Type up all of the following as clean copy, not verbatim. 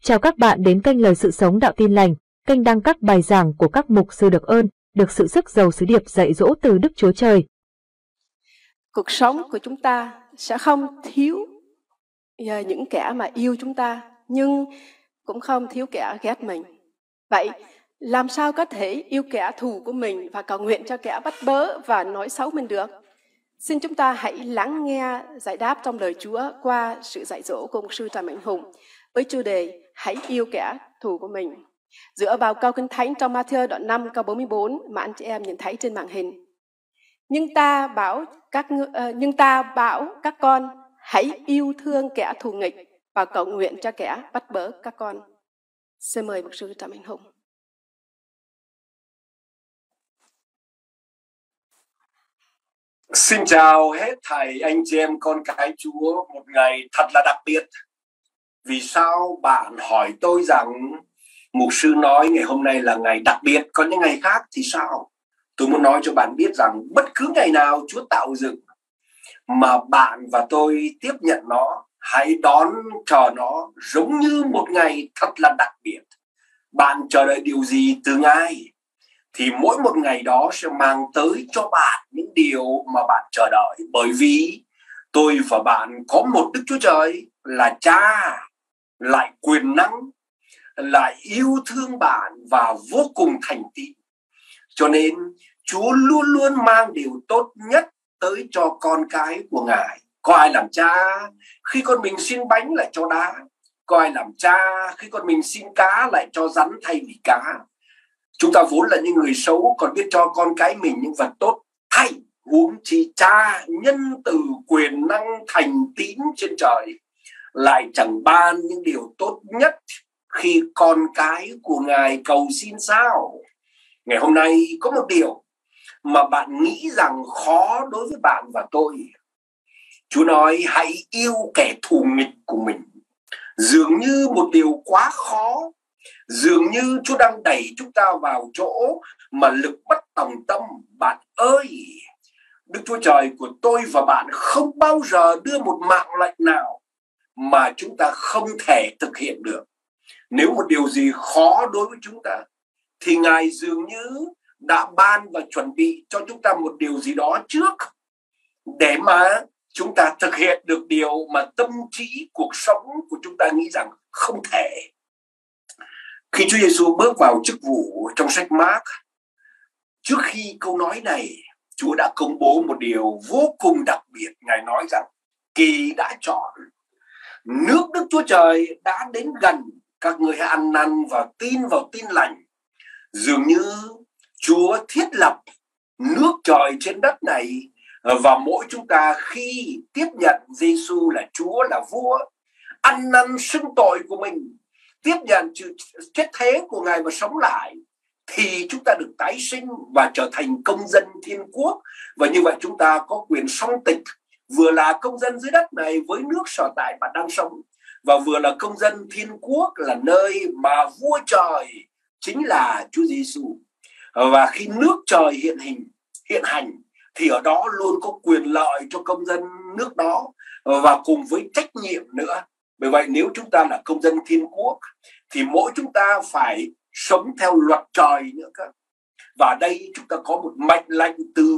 Chào các bạn đến kênh Lời Sự Sống Đạo Tin Lành, kênh đăng các bài giảng của các mục sư được ơn, được sự sức giàu sứ điệp dạy dỗ từ Đức Chúa Trời. Cuộc sống của chúng ta sẽ không thiếu những kẻ mà yêu chúng ta, nhưng cũng không thiếu kẻ ghét mình. Vậy làm sao có thể yêu kẻ thù của mình và cầu nguyện cho kẻ bắt bớ và nói xấu mình được? Xin chúng ta hãy lắng nghe giải đáp trong lời Chúa qua sự dạy dỗ của mục sư Trần Mạnh Hùng với chủ đề Hãy yêu kẻ thù của mình, dựa vào câu Kinh Thánh trong Ma-thi-ơ đoạn 5 câu 44 mà anh chị em nhìn thấy trên màn hình. Nhưng ta bảo các con hãy yêu thương kẻ thù nghịch và cầu nguyện cho kẻ bắt bớ các con. Xin mời mục sư Trần Mạnh Hùng. Xin chào hết thầy, anh chị em, con cái Chúa. Một ngày thật là đặc biệt. Vì sao bạn hỏi tôi rằng mục sư nói ngày hôm nay là ngày đặc biệt, còn những ngày khác thì sao? Tôi muốn nói cho bạn biết rằng bất cứ ngày nào Chúa tạo dựng mà bạn và tôi tiếp nhận nó, hãy đón chờ nó giống như một ngày thật là đặc biệt. Bạn chờ đợi điều gì từ Ngài thì mỗi một ngày đó sẽ mang tới cho bạn những điều mà bạn chờ đợi. Bởi vì tôi và bạn có một Đức Chúa Trời là Cha, lại quyền năng, lại yêu thương bạn và vô cùng thành tín. Cho nên Chúa luôn luôn mang điều tốt nhất tới cho con cái của Ngài. Có ai làm cha khi con mình xin bánh lại cho đá? Có ai làm cha khi con mình xin cá lại cho rắn thay vì cá? Chúng ta vốn là những người xấu, còn biết cho con cái mình những vật tốt thay, huống chi Cha nhân từ quyền năng thành tín trên trời lại chẳng ban những điều tốt nhất khi con cái của Ngài cầu xin sao? Ngày hôm nay có một điều mà bạn nghĩ rằng khó đối với bạn và tôi. Chúa nói hãy yêu kẻ thù nghịch của mình. Dường như một điều quá khó. Dường như Chúa đang đẩy chúng ta vào chỗ mà lực bất tòng tâm. Bạn ơi, Đức Chúa Trời của tôi và bạn không bao giờ đưa một mạng lệnh nào mà chúng ta không thể thực hiện được. Nếu một điều gì khó đối với chúng ta thì Ngài dường như đã ban và chuẩn bị cho chúng ta một điều gì đó trước để mà chúng ta thực hiện được điều mà tâm trí cuộc sống của chúng ta nghĩ rằng không thể. Khi Chúa Giêsu bước vào chức vụ trong sách Mác, trước khi câu nói này, Chúa đã công bố một điều vô cùng đặc biệt. Ngài nói rằng kỳ đã chọn, nước Đức Chúa Trời đã đến gần, các người hãy ăn năn và tin vào tin lành. Dường như Chúa thiết lập nước trời trên đất này, và mỗi chúng ta khi tiếp nhận Giêsu là Chúa, là vua, ăn năn xưng tội của mình, tiếp nhận sự chết thế của Ngài và sống lại, thì chúng ta được tái sinh và trở thành công dân thiên quốc. Và như vậy chúng ta có quyền song tịch, vừa là công dân dưới đất này với nước sở tại bạn đang sống, và vừa là công dân thiên quốc là nơi mà vua trời chính là Chúa Giêsu. Và khi nước trời hiện hành thì ở đó luôn có quyền lợi cho công dân nước đó, và cùng với trách nhiệm nữa. Bởi vậy nếu chúng ta là công dân thiên quốc thì mỗi chúng ta phải sống theo luật trời nữa cơ. Và đây chúng ta có một mệnh lệnh từ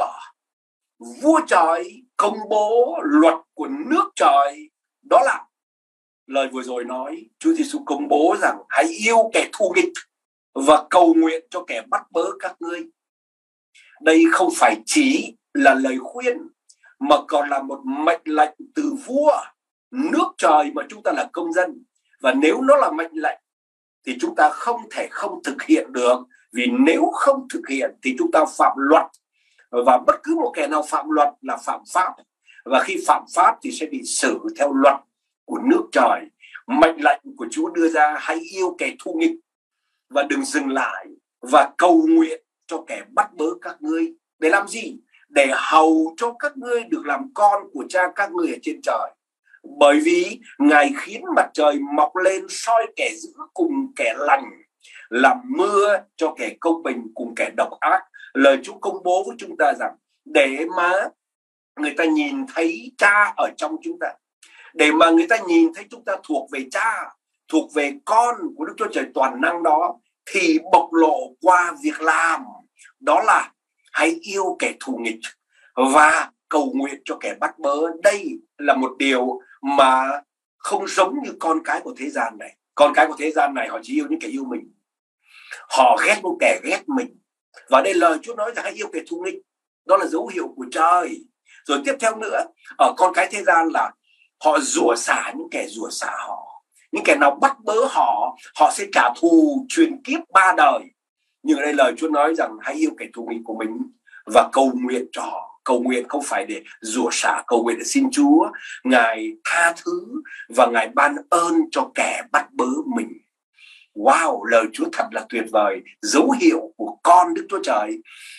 vua trời công bố luật của nước trời. Đó là lời vừa rồi nói, Chúa Giêsu công bố rằng hãy yêu kẻ thù nghịch và cầu nguyện cho kẻ bắt bớ các ngươi. Đây không phải chỉ là lời khuyên mà còn là một mệnh lệnh từ vua nước trời mà chúng ta là công dân. Và nếu nó là mệnh lệnh thì chúng ta không thể không thực hiện được, vì nếu không thực hiện thì chúng ta phạm luật, và bất cứ một kẻ nào phạm luật là phạm pháp, và khi phạm pháp thì sẽ bị xử theo luật của nước trời. Mệnh lệnh của Chúa đưa ra hãy yêu kẻ thù nghịch và đừng dừng lại, và cầu nguyện cho kẻ bắt bớ các ngươi. Để làm gì? Để hầu cho các ngươi được làm con của Cha các ngươi ở trên trời. Bởi vì Ngài khiến mặt trời mọc lên soi kẻ dữ cùng kẻ lành, làm mưa cho kẻ công bình cùng kẻ độc ác. Lời Chúa công bố với chúng ta rằng để mà người ta nhìn thấy Cha ở trong chúng ta, để mà người ta nhìn thấy chúng ta thuộc về Cha, thuộc về con của Đức Chúa Trời toàn năng đó thì bộc lộ qua việc làm. Đó là hãy yêu kẻ thù nghịch và cầu nguyện cho kẻ bắt bớ. Đây là một điều mà không giống như con cái của thế gian này. Con cái của thế gian này họ chỉ yêu những kẻ yêu mình, họ ghét những kẻ ghét mình. Và đây lời Chúa nói rằng hãy yêu kẻ thù nghịch. Đó là dấu hiệu của trời. Rồi tiếp theo nữa, ở con cái thế gian là họ rủa xả những kẻ rủa xả họ. Những kẻ nào bắt bớ họ, họ sẽ trả thù truyền kiếp 3 đời. Nhưng ở đây lời Chúa nói rằng hãy yêu kẻ thù nghịch của mình và cầu nguyện cho họ. Cầu nguyện không phải để rủa xả, cầu nguyện để xin Chúa Ngài tha thứ và Ngài ban ơn cho kẻ bắt bớ mình. Wow, lời Chúa thật là tuyệt vời. Dấu hiệu của con Đức Chúa Trời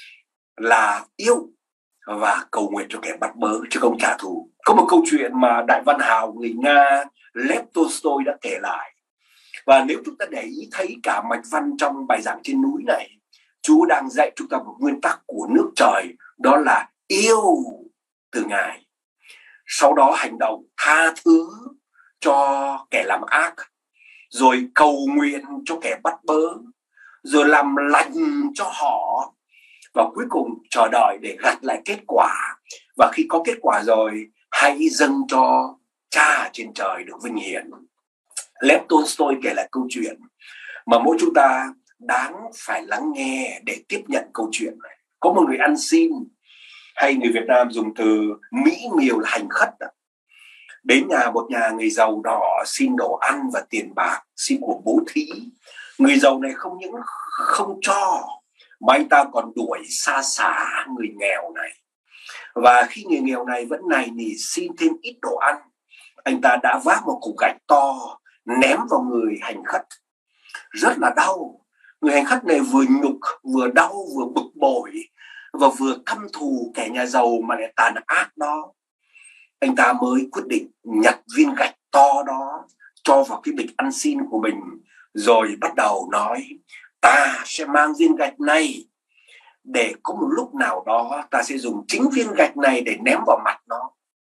là yêu và cầu nguyện cho kẻ bắt bớ chứ không trả thù. Có một câu chuyện mà đại văn hào người Nga Lev Tolstoy đã kể lại. Và nếu chúng ta để ý thấy cả mạch văn trong bài giảng trên núi này, Chúa đang dạy chúng ta một nguyên tắc của nước trời, đó là yêu từ Ngài. Sau đó hành động tha thứ cho kẻ làm ác, rồi cầu nguyện cho kẻ bắt bớ, rồi làm lành cho họ, và cuối cùng chờ đợi để gặt lại kết quả. Và khi có kết quả rồi, hãy dâng cho Cha trên trời được vinh hiển. Lev Tolstoy kể lại câu chuyện mà mỗi chúng ta đáng phải lắng nghe để tiếp nhận câu chuyện này. Có một người ăn xin, hay người Việt Nam dùng từ mỹ miều là hành khất, đến một nhà người giàu đó xin đồ ăn và tiền bạc, xin của bố thí. Người giàu này không những không cho mà anh ta còn đuổi xa xả người nghèo này. Và khi người nghèo này vẫn nài nỉ xin thêm ít đồ ăn, anh ta đã vác một cục gạch to ném vào người hành khất. Rất là đau. Người hành khất này vừa nhục, vừa đau, vừa bực bội và vừa căm thù kẻ nhà giàu mà lại tàn ác đó. Anh ta mới quyết định nhặt viên gạch to đó cho vào cái bịch ăn xin của mình, rồi bắt đầu nói: ta sẽ mang viên gạch này để có một lúc nào đó ta sẽ dùng chính viên gạch này để ném vào mặt nó.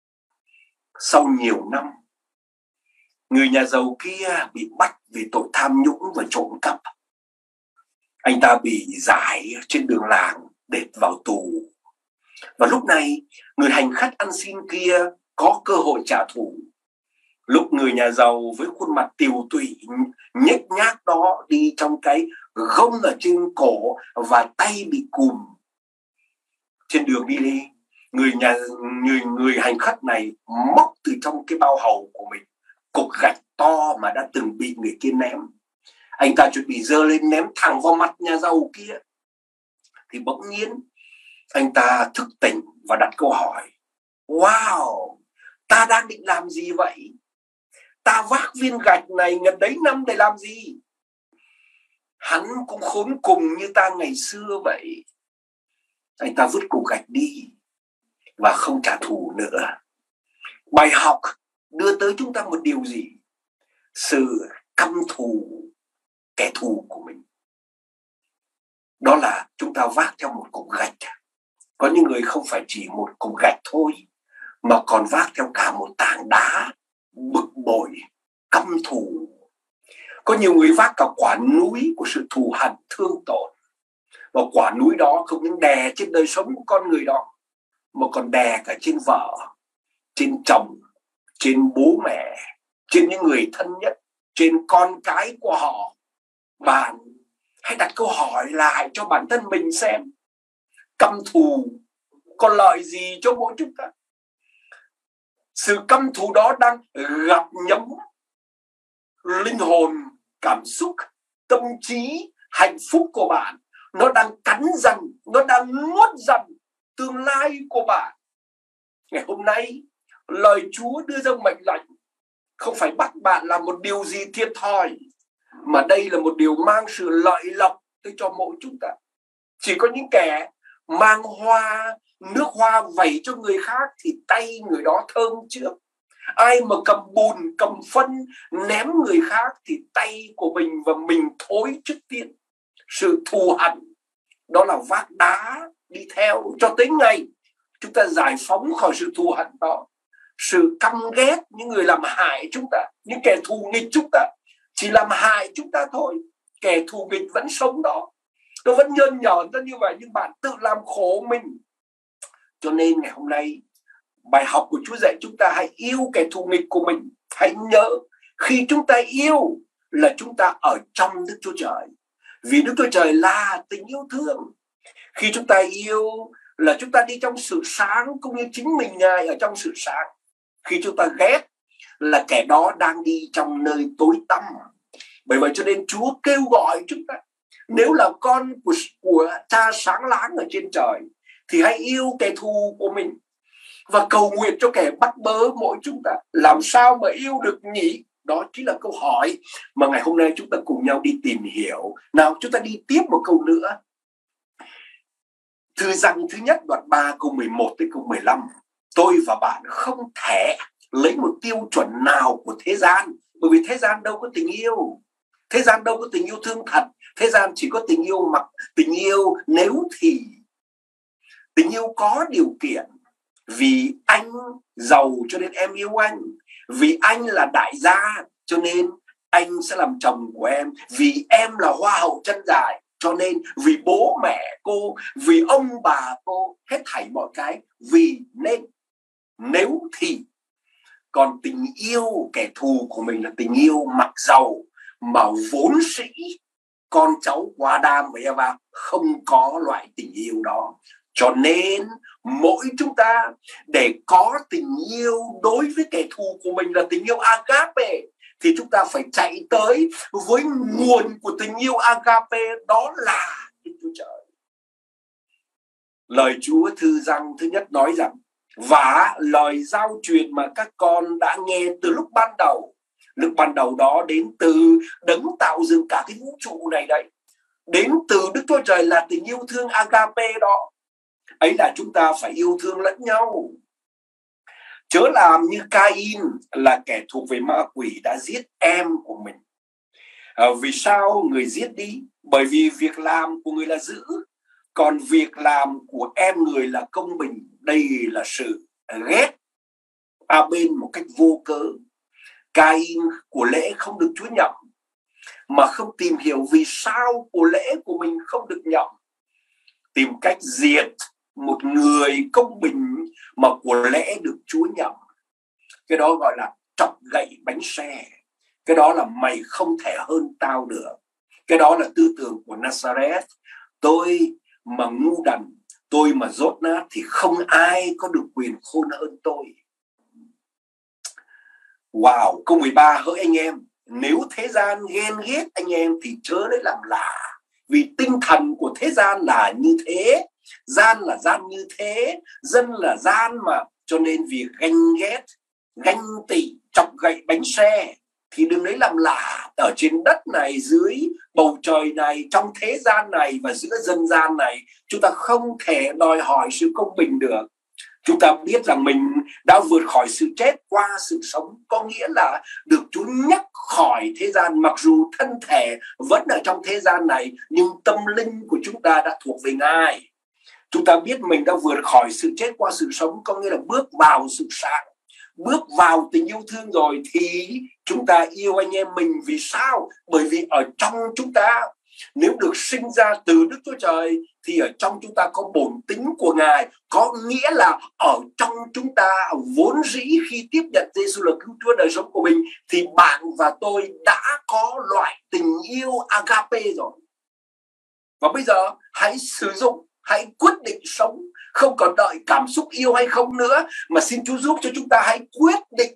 Sau nhiều năm, người nhà giàu kia bị bắt vì tội tham nhũng và trộm cắp. Anh ta bị giải trên đường làng để vào tù. Và lúc này, người hành khất ăn xin kia có cơ hội trả thù. Lúc người nhà giàu với khuôn mặt tiều tụy, nhếch nhác đó đi trong cái gông ở trên cổ và tay bị cùm. Trên đường đi đi, người hành khất này móc từ trong cái bao hầu của mình cục gạch to mà đã từng bị người kia ném. Anh ta chuẩn bị giơ lên ném thẳng vào mặt nhà giàu kia. Thì bỗng nhiên anh ta thức tỉnh và đặt câu hỏi: wow, ta đang định làm gì vậy? Ta vác viên gạch này ngần đấy năm để làm gì? Hắn cũng khốn cùng như ta ngày xưa vậy. Anh ta vứt cục gạch đi và không trả thù nữa. Bài học đưa tới chúng ta một điều gì? Sự căm thù kẻ thù của mình. Đó là chúng ta vác theo một cục gạch. Có những người không phải chỉ một cục gạch thôi, mà còn vác theo cả một tảng đá, bực bội, căm thù. Có nhiều người vác cả quả núi của sự thù hằn thương tổn. Và quả núi đó không những đè trên đời sống của con người đó, mà còn đè cả trên vợ, trên chồng, trên bố mẹ, trên những người thân nhất, trên con cái của họ. Bạn hãy đặt câu hỏi lại cho bản thân mình xem, căm thù có lợi gì cho mỗi chúng ta? Sự căm thù đó đang gặm nhấm linh hồn, cảm xúc, tâm trí, hạnh phúc của bạn. Nó đang cắn dần, nó đang nuốt dần tương lai của bạn. Ngày hôm nay, lời Chúa đưa ra mệnh lệnh không phải bắt bạn làm một điều gì thiệt thòi, mà đây là một điều mang sự lợi lộc tới cho mỗi chúng ta. Chỉ có những kẻ mang nước hoa vẩy cho người khác thì tay người đó thơm trước. Ai mà cầm bùn, cầm phân ném người khác thì tay của mình và mình thối trước tiên. Sự thù hằn đó là vác đá đi theo cho tới ngày chúng ta giải phóng khỏi sự thù hằn đó. Sự căm ghét những người làm hại chúng ta, những kẻ thù nghịch chúng ta, chỉ làm hại chúng ta thôi. Kẻ thù nghịch vẫn sống đó, nó vẫn nhơn nhởn ra như vậy, nhưng bạn tự làm khổ mình. Cho nên ngày hôm nay bài học của Chúa dạy chúng ta hãy yêu kẻ thù nghịch của mình. Hãy nhớ, khi chúng ta yêu là chúng ta ở trong Đức Chúa Trời, vì Đức Chúa Trời là tình yêu thương. Khi chúng ta yêu là chúng ta đi trong sự sáng, cũng như chính mình Ngài ở trong sự sáng. Khi chúng ta ghét là kẻ đó đang đi trong nơi tối tăm. Bởi vậy cho nên Chúa kêu gọi chúng ta, nếu là con của Cha sáng láng ở trên trời, thì hãy yêu kẻ thù của mình và cầu nguyện cho kẻ bắt bớ mỗi chúng ta. Làm sao mà yêu được nhỉ? Đó chính là câu hỏi mà ngày hôm nay chúng ta cùng nhau đi tìm hiểu. Nào, chúng ta đi tiếp một câu nữa. Thư Giăng thứ nhất đoạn 3 câu 11 tới câu 15. Tôi và bạn không thể lấy một tiêu chuẩn nào của thế gian, bởi vì thế gian đâu có tình yêu. Thế gian đâu có tình yêu thương thật. Thế gian chỉ có tình yêu tình yêu nếu thì. Tình yêu có điều kiện. Vì anh giàu cho nên em yêu anh. Vì anh là đại gia cho nên anh sẽ làm chồng của em. Vì em là hoa hậu chân dài cho nên vì bố mẹ cô, vì ông bà cô, hết thảy mọi cái vì nên, nếu thì. Còn tình yêu kẻ thù của mình là tình yêu mặc dầu, mà vốn sĩ con cháu của Adam và Eva không có loại tình yêu đó. Cho nên mỗi chúng ta để có tình yêu đối với kẻ thù của mình là tình yêu agape, thì chúng ta phải chạy tới với nguồn của tình yêu agape, đó là Đức Chúa Trời. Lời Chúa Thư Giăng thứ nhất nói rằng, và lời giao truyền mà các con đã nghe từ lúc ban đầu. Lúc ban đầu đó đến từ đấng tạo dựng cả cái vũ trụ này đấy. Đến từ Đức Chúa Trời là tình yêu thương agape đó. Ấy là chúng ta phải yêu thương lẫn nhau. Chớ làm như Cain là kẻ thuộc về ma quỷ đã giết em của mình. Vì sao người giết đi? Bởi vì việc làm của người là dữ, còn việc làm của em người là công bình. Đây là sự ghét bên một cách vô cớ. Cain của lễ không được Chúa nhậm, mà không tìm hiểu vì sao của lễ của mình không được nhậm. Tìm cách diệt một người công bình mà của lẽ được Chúa nhậm. Cái đó gọi là chọc gậy bánh xe. Cái đó là mày không thể hơn tao được. Cái đó là tư tưởng của Nazareth. Tôi mà ngu đần, tôi mà dốt nát thì không ai có được quyền khôn hơn tôi. Wow, câu 13, hỡi anh em, nếu thế gian ghen ghét anh em thì chớ lấy làm lạ, vì tinh thần của thế gian là như thế. Gian là gian như thế, dân là gian mà. Cho nên việc ganh ghét, ganh tị, chọc gậy bánh xe thì đừng lấy làm lạ. Ở trên đất này, dưới bầu trời này, trong thế gian này và giữa dân gian này, chúng ta không thể đòi hỏi sự công bình được. Chúng ta biết rằng mình đã vượt khỏi sự chết qua sự sống, có nghĩa là được Chúa nhắc khỏi thế gian. Mặc dù thân thể vẫn ở trong thế gian này, nhưng tâm linh của chúng ta đã thuộc về Ngài. Chúng ta biết mình đã vượt khỏi sự chết qua sự sống, có nghĩa là bước vào sự sáng, bước vào tình yêu thương rồi, thì chúng ta yêu anh em mình. Vì sao? Bởi vì ở trong chúng ta, nếu được sinh ra từ Đức Chúa Trời, thì ở trong chúng ta có bổn tính của Ngài. Có nghĩa là ở trong chúng ta vốn dĩ khi tiếp nhận Giêsu là cứu Chúa đời sống của mình, thì bạn và tôi đã có loại tình yêu agape rồi. Và bây giờ hãy sử dụng, hãy quyết định sống, không còn đợi cảm xúc yêu hay không nữa, mà xin Chúa giúp cho chúng ta hãy quyết định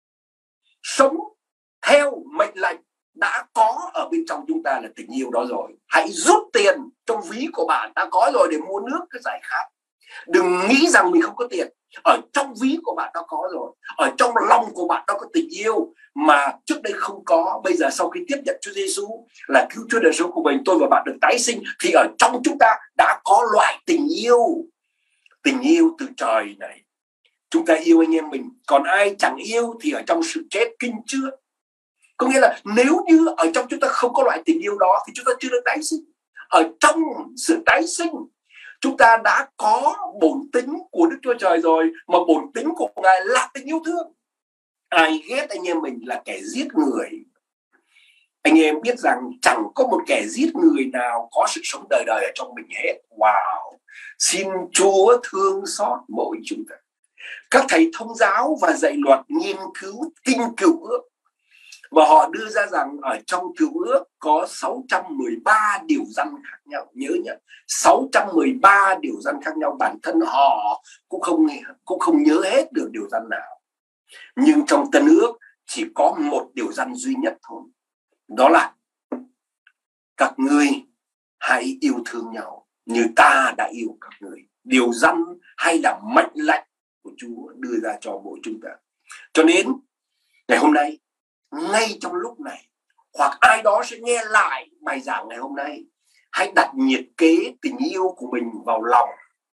sống theo mệnh lệnh đã có ở bên trong chúng ta là tình yêu đó rồi. Hãy rút tiền trong ví của bạn đã có rồi để mua nước cái giải khát. Đừng nghĩ rằng mình không có tiền. Ở trong ví của bạn đã có rồi. Ở trong lòng của bạn đã có tình yêu mà trước đây không có. Bây giờ sau khi tiếp nhận Chúa Giêsu là cứu Chúa đời sống của mình, tôi và bạn được tái sinh, thì ở trong chúng ta đã có loại tình yêu. Tình yêu từ trời này. Chúng ta yêu anh em mình. Còn ai chẳng yêu thì ở trong sự chết kinh chưa. Có nghĩa là nếu như ở trong chúng ta không có loại tình yêu đó thì chúng ta chưa được tái sinh. Ở trong sự tái sinh, chúng ta đã có bổn tính của Đức Chúa Trời rồi, mà bổn tính của Ngài là tình yêu thương. Ai ghét anh em mình là kẻ giết người. Anh em biết rằng chẳng có một kẻ giết người nào có sự sống đời đời ở trong mình hết. Wow! Xin Chúa thương xót mỗi chúng ta. Các thầy thông giáo và dạy luật nghiên cứu kinh Cựu Ước, và họ đưa ra rằng ở trong Cựu Ước có 613 điều răn khác nhau. Nhớ nhé, 613 điều răn khác nhau. Bản thân họ cũng không nhớ hết được điều răn nào. Nhưng trong Tân Ước chỉ có một điều răn duy nhất thôi. Đó là các ngươi hãy yêu thương nhau như ta đã yêu các ngươi. Điều răn hay là mệnh lệnh của Chúa đưa ra cho mỗi chúng ta. Cho nên ngày hôm nay, ngay trong lúc này, hoặc ai đó sẽ nghe lại bài giảng ngày hôm nay, hãy đặt nhiệt kế tình yêu của mình vào lòng.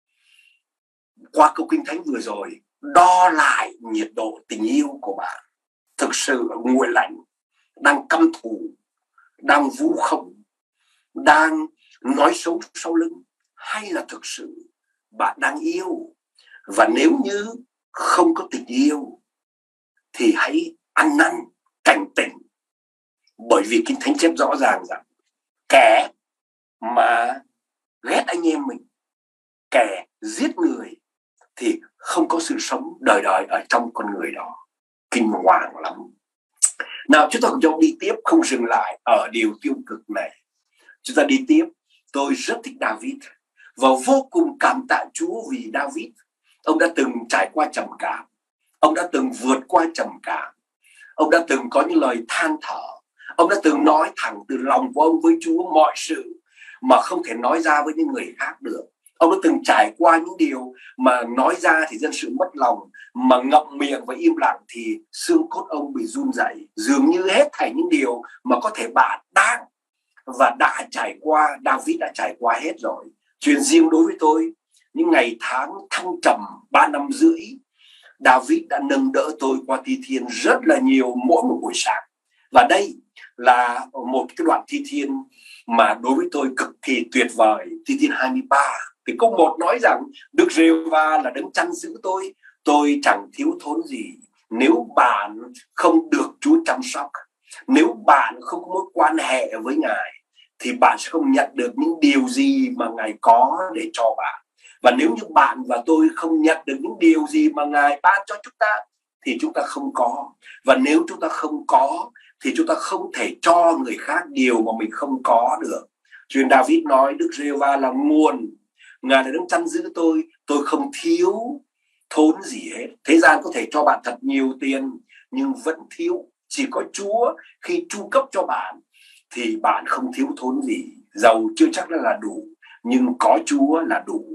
Qua câu kinh thánh vừa rồi, đo lại nhiệt độ tình yêu của bạn. Thực sự nguội lạnh, đang căm thù, đang vu khống, đang nói xấu sau lưng, hay là thực sự bạn đang yêu? Và nếu như không có tình yêu thì hãy ăn năn cảnh tỉnh. Bởi vì Kinh Thánh chép rõ ràng rằng kẻ mà ghét anh em mình, kẻ giết người thì không có sự sống đời đời ở trong con người đó. Kinh hoàng lắm. Nào chúng ta cùng đi tiếp, không dừng lại ở điều tiêu cực này. Chúng ta đi tiếp. Tôi rất thích David và vô cùng cảm tạ Chúa vì David. Ông đã từng trải qua trầm cảm, ông đã từng vượt qua trầm cảm, ông đã từng có những lời than thở, ông đã từng nói thẳng từ lòng của ông với Chúa mọi sự mà không thể nói ra với những người khác được. Ông đã từng trải qua những điều mà nói ra thì dân sự mất lòng, mà ngậm miệng và im lặng thì xương cốt ông bị run rẩy. Dường như hết thảy những điều mà có thể bạn đang và đã trải qua, David đã trải qua hết rồi. Chuyện riêng đối với tôi, những ngày tháng thăng trầm 3 năm rưỡi, David đã nâng đỡ tôi qua thi thiên rất là nhiều mỗi một buổi sáng. Và đây là một cái đoạn thi thiên mà đối với tôi cực kỳ tuyệt vời. Thi thiên 23 thì câu 1 nói rằng Đức Giê-hô-va là đấng chăn giữ tôi chẳng thiếu thốn gì. Nếu bạn không được Chúa chăm sóc, nếu bạn không có mối quan hệ với Ngài, thì bạn sẽ không nhận được những điều gì mà Ngài có để cho bạn. Và nếu như bạn và tôi không nhận được những điều gì mà Ngài ban cho chúng ta, thì chúng ta không có. Và nếu chúng ta không có, thì chúng ta không thể cho người khác điều mà mình không có được. Cho nên David nói Đức Giê-hô-va là nguồn, Ngài là đấng chăn giữ tôi không thiếu thốn gì hết. Thế gian có thể cho bạn thật nhiều tiền nhưng vẫn thiếu. Chỉ có Chúa khi chu cấp cho bạn thì bạn không thiếu thốn gì. Giàu chưa chắc là đủ, nhưng có Chúa là đủ.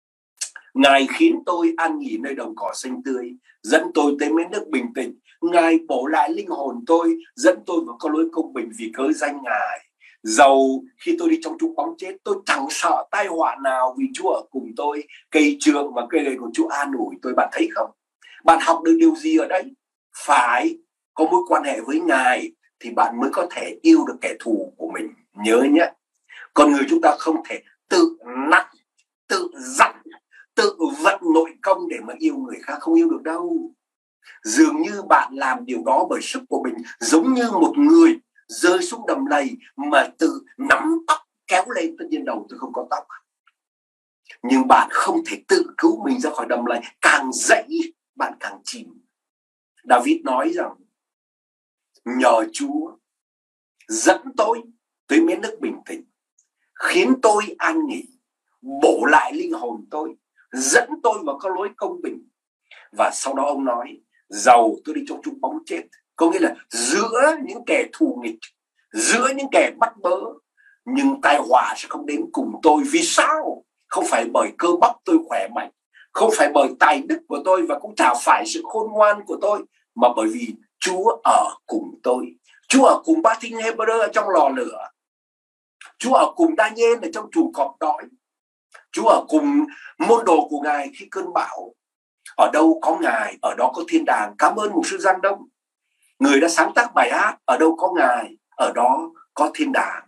Ngài khiến tôi an nghỉ nơi đồng cỏ xanh tươi, dẫn tôi tới mến nước bình tĩnh. Ngài bổ lại linh hồn tôi, dẫn tôi vào con lối công bình vì cớ danh Ngài. Dầu khi tôi đi trong trũng bóng chết, tôi chẳng sợ tai họa nào vì Chúa ở cùng tôi. Cây trượng và cây gậy của Chúa an ủi tôi. Bạn thấy không? Bạn học được điều gì ở đây? Phải có mối quan hệ với Ngài thì bạn mới có thể yêu được kẻ thù của mình. Nhớ nhé, con người chúng ta không thể tự nặng, tự dặn, tự vận nội công để mà yêu người khác. Không yêu được đâu. Dường như bạn làm điều đó bởi sức của mình, giống như một người rơi xuống đầm lầy mà tự nắm tóc kéo lên. Tất nhiên đầu tôi không có tóc, nhưng bạn không thể tự cứu mình ra khỏi đầm lầy. Càng dãy bạn càng chìm. David nói rằng nhờ Chúa dẫn tôi tới miếng nước bình tĩnh, khiến tôi an nghỉ, bổ lại linh hồn tôi, dẫn tôi vào con lối công bình. Và sau đó ông nói dầu tôi đi trong trũng bóng chết, có nghĩa là giữa những kẻ thù nghịch, giữa những kẻ bắt bớ, nhưng tai họa sẽ không đến cùng tôi. Vì sao? Không phải bởi cơ bắp tôi khỏe mạnh, không phải bởi tài đức của tôi, và cũng chả phải sự khôn ngoan của tôi, mà bởi vì Chúa ở cùng tôi. Chúa ở cùng ba thinh Hebrew ở trong lò lửa, Chúa ở cùng Daniel ở trong chuồng cọp đói, Chúa ở cùng môn đồ của Ngài khi cơn bão. Ở đâu có Ngài, ở đó có thiên đàng. Cảm ơn mục sư Giang Đông, người đã sáng tác bài hát Ở đâu có Ngài, ở đó có thiên đàng.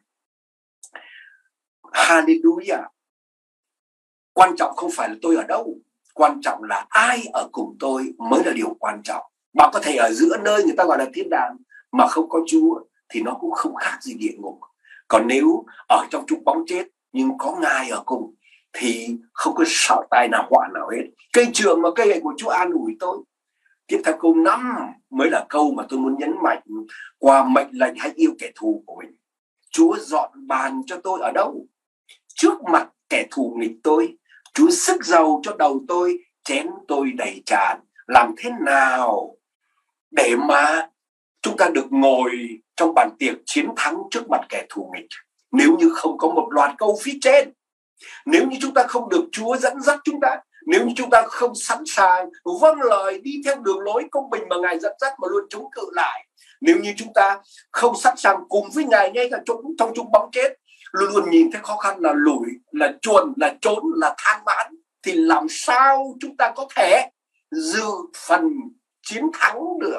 Hallelujah. Quan trọng không phải là tôi ở đâu, quan trọng là ai ở cùng tôi mới là điều quan trọng. Bạn có thể ở giữa nơi người ta gọi là thiên đàng mà không có Chúa, thì nó cũng không khác gì địa ngục. Còn nếu ở trong trúc bóng chết nhưng có Ngài ở cùng thì không có sợ tai nào họa nào hết. Cây trường và cây gậy của Chúa an ủi tôi. Tiếp theo câu 5 mới là câu mà tôi muốn nhấn mạnh qua mệnh lệnh hãy yêu kẻ thù của mình. Chúa dọn bàn cho tôi ở đâu? Trước mặt kẻ thù nghịch tôi. Chúa sức dầu cho đầu tôi, chén tôi đầy tràn. Làm thế nào để mà chúng ta được ngồi trong bàn tiệc chiến thắng trước mặt kẻ thù nghịch nếu như không có một loạt câu phía trên? Nếu như chúng ta không được Chúa dẫn dắt chúng ta, nếu như chúng ta không sẵn sàng vâng lời đi theo đường lối công bình mà Ngài dẫn dắt mà luôn chống cự lại, nếu như chúng ta không sẵn sàng cùng với Ngài ngay cả trong chung bóng chết, luôn luôn nhìn thấy khó khăn là lủi, là chuồn, là trốn, là than vãn, thì làm sao chúng ta có thể dự phần chiến thắng được?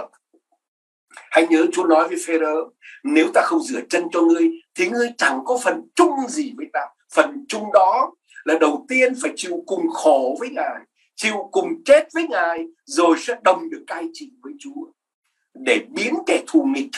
Hãy nhớ Chúa nói với Phêrô, nếu ta không rửa chân cho ngươi thì ngươi chẳng có phần chung gì với ta. Phần chung đó là đầu tiên phải chịu cùng khổ với Ngài, chịu cùng chết với Ngài, rồi sẽ đồng được cai trị với Chúa. Để biến kẻ thù nghịch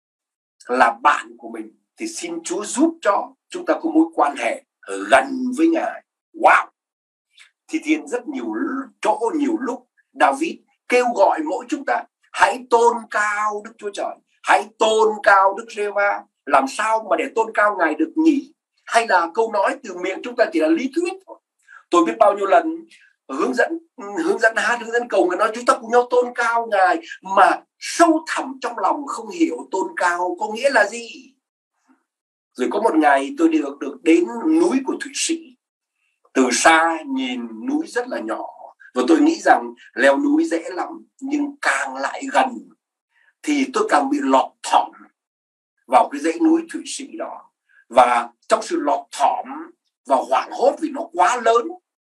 là bạn của mình thì xin Chúa giúp cho chúng ta có mối quan hệ gần với Ngài. Wow! Thì Thiên rất nhiều chỗ, nhiều lúc David kêu gọi mỗi chúng ta hãy tôn cao Đức Chúa Trời, hãy tôn cao Đức Giê-hô-va. Làm sao mà để tôn cao Ngài được nhỉ? Hay là câu nói từ miệng chúng ta chỉ là lý thuyết thôi? Tôi biết bao nhiêu lần hướng dẫn hát, hướng dẫn cầu, người nói chúng ta cùng nhau tôn cao Ngài, mà sâu thẳm trong lòng không hiểu tôn cao có nghĩa là gì. Rồi có một ngày tôi được đến núi của Thụy Sĩ. Từ xa nhìn núi rất là nhỏ, và tôi nghĩ rằng leo núi dễ lắm, nhưng càng lại gần thì tôi càng bị lọt thỏm vào cái dãy núi Thụy Sĩ đó. Và trong sự lọt thỏm và hoảng hốt vì nó quá lớn,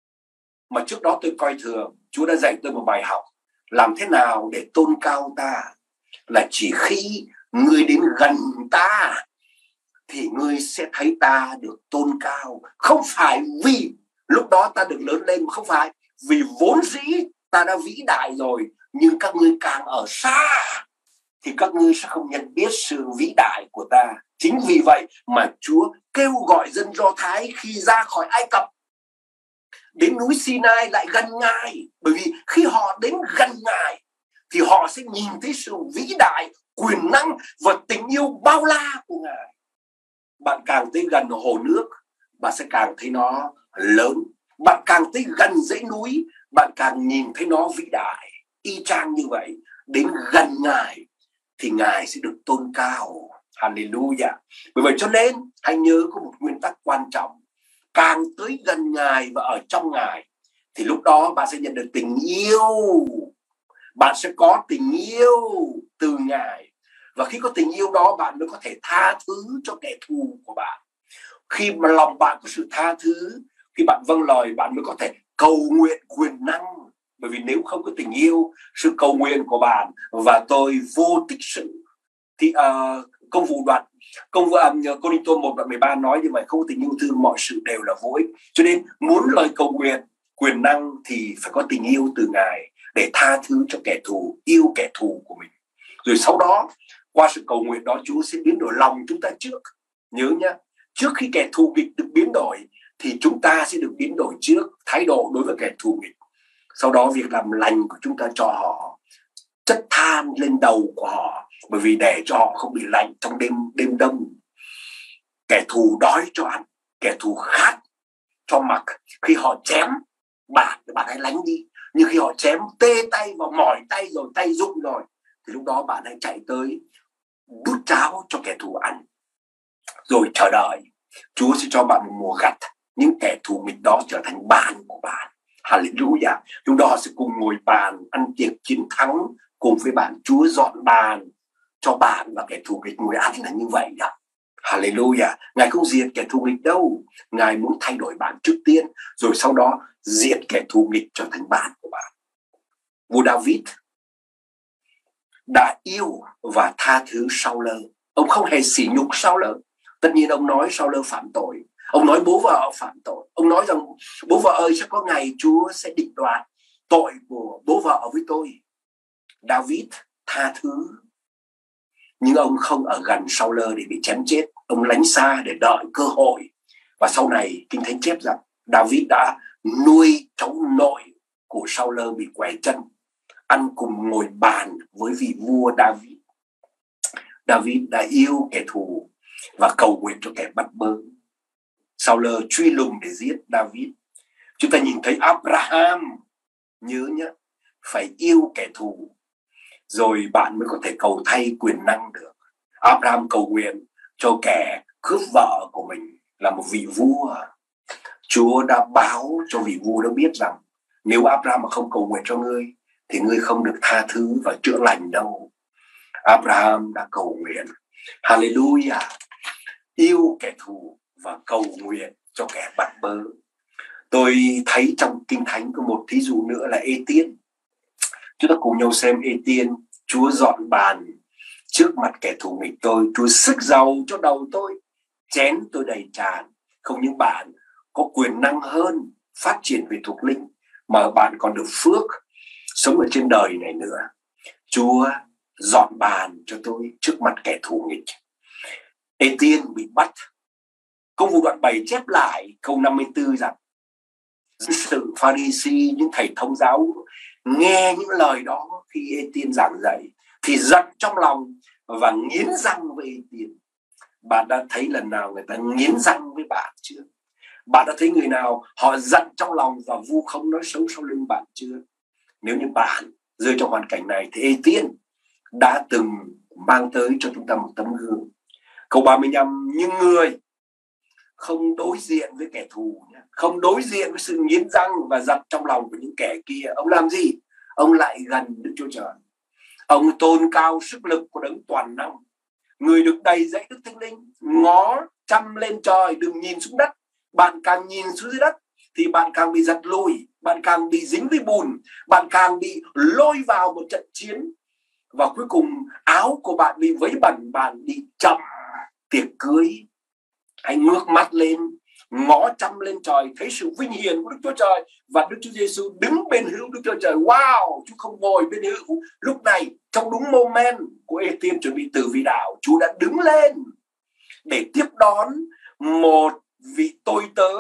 mà trước đó tôi coi thường, Chúa đã dạy tôi một bài học. Làm thế nào để tôn cao ta? Là chỉ khi ngươi đến gần ta thì ngươi sẽ thấy ta được tôn cao. Không phải vì lúc đó ta được lớn lên, không phải vì vốn dĩ ta đã vĩ đại rồi, nhưng các ngươi càng ở xa thì các ngươi sẽ không nhận biết sự vĩ đại của ta. Chính vì vậy mà Chúa kêu gọi dân Do Thái khi ra khỏi Ai Cập đến núi Sinai lại gần Ngài. Bởi vì khi họ đến gần Ngài thì họ sẽ nhìn thấy sự vĩ đại, quyền năng và tình yêu bao la của Ngài. Bạn càng tới gần hồ nước, bạn sẽ càng thấy nó lớn. Bạn càng tới gần dãy núi, bạn càng nhìn thấy nó vĩ đại. Y chang như vậy, đến gần Ngài thì Ngài sẽ được tôn cao. Hallelujah. Bởi vậy cho nên hãy nhớ có một nguyên tắc quan trọng. Càng tới gần Ngài và ở trong Ngài thì lúc đó bạn sẽ nhận được tình yêu. Bạn sẽ có tình yêu từ Ngài. Và khi có tình yêu đó, bạn mới có thể tha thứ cho kẻ thù của bạn. Khi mà lòng bạn có sự tha thứ, khi bạn vâng lời, bạn mới có thể cầu nguyện quyền năng. Bởi vì nếu không có tình yêu, sự cầu nguyện của bạn và tôi vô tích sự. Thì công vụ Cô-rinh-tô 1:13 nói như vậy, không có tình yêu thương mọi sự đều là vô ích. Cho nên muốn lời cầu nguyện quyền năng thì phải có tình yêu từ Ngài để tha thứ cho kẻ thù, yêu kẻ thù của mình. Rồi sau đó qua sự cầu nguyện đó, Chúa sẽ biến đổi lòng chúng ta trước. Nhớ nhá, trước khi kẻ thù nghịch được biến đổi thì chúng ta sẽ được biến đổi trước thái độ đối với kẻ thù nghịch. Sau đó việc làm lành của chúng ta cho họ, chất than lên đầu của họ, bởi vì để cho họ không bị lạnh trong đêm đông. Kẻ thù đói cho ăn, kẻ thù khát cho mặc. Khi họ chém bạn hãy lánh đi. Nhưng khi họ chém tê tay và mỏi tay rồi, tay rụng rồi, thì lúc đó bạn hãy chạy tới đút cháo cho kẻ thù ăn. Rồi chờ đợi, Chúa sẽ cho bạn một mùa gặt. Những kẻ thù nghịch đó trở thành bạn của bạn. Hallelujah. Lúc đó họ sẽ cùng ngồi bàn ăn tiệc chiến thắng cùng với bạn. Chúa dọn bàn cho bạn và kẻ thù nghịch ngồi ăn là như vậy đó. Hallelujah. Ngài không diệt kẻ thù nghịch đâu. Ngài muốn thay đổi bạn trước tiên, rồi sau đó diệt kẻ thù nghịch trở thành bạn của bạn. Vua David đã yêu và tha thứ Saul. Ông không hề sỉ nhục Saul. Tất nhiên ông nói Saul phạm tội. Ông nói bố vợ phạm tội. Ông nói rằng bố vợ ơi, sẽ có ngày Chúa sẽ định đoạt tội của bố vợ với tôi. David tha thứ. Nhưng ông không ở gần Saul để bị chém chết. Ông lánh xa để đợi cơ hội. Và sau này Kinh Thánh chép rằng David đã nuôi cháu nội của Saul bị quẻ chân, ăn cùng ngồi bàn với vị vua David. David đã yêu kẻ thù và cầu nguyện cho kẻ bắt bớ. Saul truy lùng để giết David. Chúng ta nhìn thấy Abraham, nhớ nhé, phải yêu kẻ thù rồi bạn mới có thể cầu thay quyền năng được. Abraham cầu nguyện cho kẻ cướp vợ của mình là một vị vua. Chúa đã báo cho vị vua đó biết rằng nếu Abraham mà không cầu nguyện cho ngươi thì ngươi không được tha thứ và chữa lành đâu. Abraham đã cầu nguyện. Hallelujah. Yêu kẻ thù và cầu nguyện cho kẻ bắt bớ. Tôi thấy trong Kinh Thánh có một thí dụ nữa là Ê-tiên. Chúng ta cùng nhau xem Ê-tiên. Chúa dọn bàn trước mặt kẻ thù nghịch tôi. Chúa xức dầu cho đầu tôi, chén tôi đầy tràn. Không những bạn có quyền năng hơn, phát triển về thuộc linh, mà bạn còn được phước sống ở trên đời này nữa. Chúa dọn bàn cho tôi trước mặt kẻ thù nghịch. Ê-tiên bị bắt. Công vụ đoạn 7 chép lại câu 54 rằng dân sự Pha-ri-si, những thầy thông giáo nghe những lời đó khi Ê-tiên giảng dạy thì giận trong lòng và nghiến răng với Ê-tiên. Bạn đã thấy lần nào người ta nghiến răng với bạn chưa? Bạn đã thấy người nào họ giận trong lòng và vu khống nói xấu sau lưng bạn chưa? Nếu như bạn rơi trong hoàn cảnh này thì Ê-tiên đã từng mang tới cho chúng ta một tấm gương. Câu 35, nhưng người không đối diện với kẻ thù, không đối diện với sự nghiến răng và giận trong lòng của những kẻ kia. Ông làm gì? Ông lại gần Đức Chúa Trời. Ông tôn cao sức lực của Đấng toàn năng. Người được đầy dẫy Đức Thánh Linh, ngó chăm lên trời, đừng nhìn xuống đất. Bạn càng nhìn xuống dưới đất thì bạn càng bị giật lùi, bạn càng bị dính với bùn, bạn càng bị lôi vào một trận chiến. Và cuối cùng áo của bạn bị vấy bẩn, bạn bị chậm tiệc cưới. Hãy ngước mắt lên, ngó chăm lên trời, thấy sự vinh hiển của Đức Chúa Trời và Đức Chúa Giêsu đứng bên hữu Đức Chúa Trời. Wow, Chúa không ngồi bên hữu. Lúc này trong đúng moment của Ê-tiên chuẩn bị tử vì đạo, Chúa đã đứng lên để tiếp đón một vị tôi tớ